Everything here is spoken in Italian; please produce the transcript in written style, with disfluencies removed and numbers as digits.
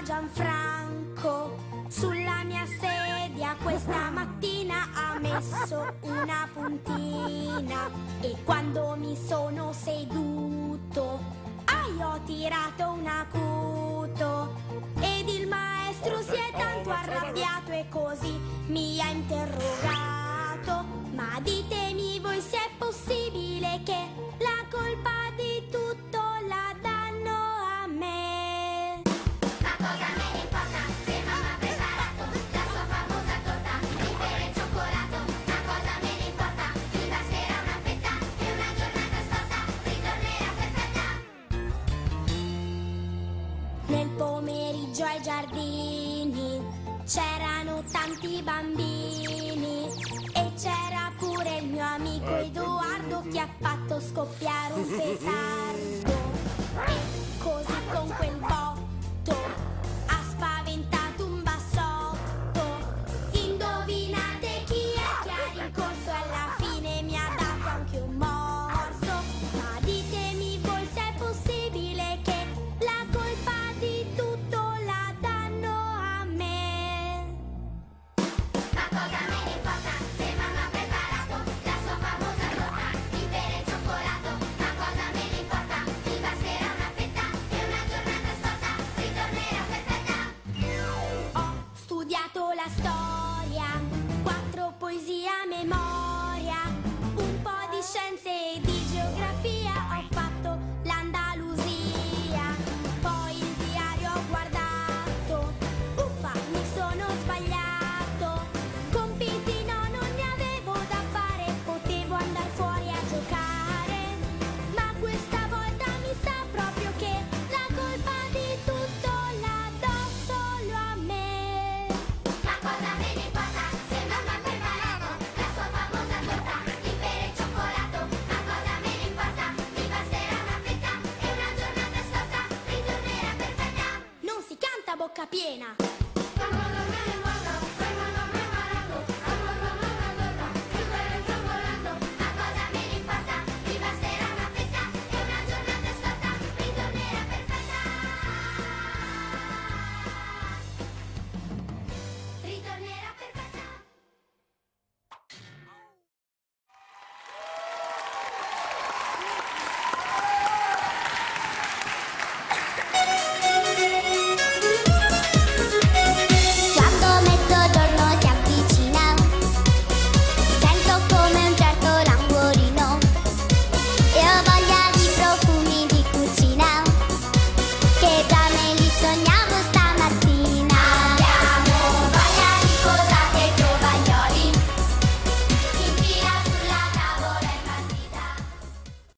Gianfranco sulla mia sedia questa mattina ha messo una puntina e quando mi sono seduto io ho tirato un acuto ed il maestro si è tanto arrabbiato e così mi ha interrogato: ma ditemi voi se è possibile che la colpa di tutto la danno a me. Ma cosa me ne importa se mamma ha preparato la sua famosa torta di pere e cioccolato? Ma cosa me ne importa, mi basterà una fetta e una giornata storta ritornerà perfetta. Nel pomeriggio ai giardini c'erano tanti bambini e c'era pure il mio amico Edoardo che ha fatto scoppiare un petardo e così con quel botto ha spaventato un bassotto. Indovinate chi è che ha rincorso e alla fine mi ha dato anche un morso. Ma ditemi voi se è possibile che la colpa di tutto la danno a me. Ma cosa me ne importa se mamma ha preparato la sua famosa torta di pere e cioccolato? Ma cosa me ne importa, mi basterà una fetta e una giornata storta ritornerà perfetta. Ho studiato la storia, 4 poesie a memoria, un po' di scienze e di geografia, ho fatto l'Andalusia, poi il diario ho guardato, uffa, mi sono sbagliato, compiti no, non ne avevo da fare, potevo andare fuori a giocare, ma questa volta mi sa proprio che la colpa di tutto la do solo a me. Ma cosa me ne importa se mamma ha preparato la sua famosa torta di pere e cioccolato? Ma cosa me ne importa, mi basterà una fetta e una giornata storta ritornerà perfetta. Non si canta a bocca piena. Ma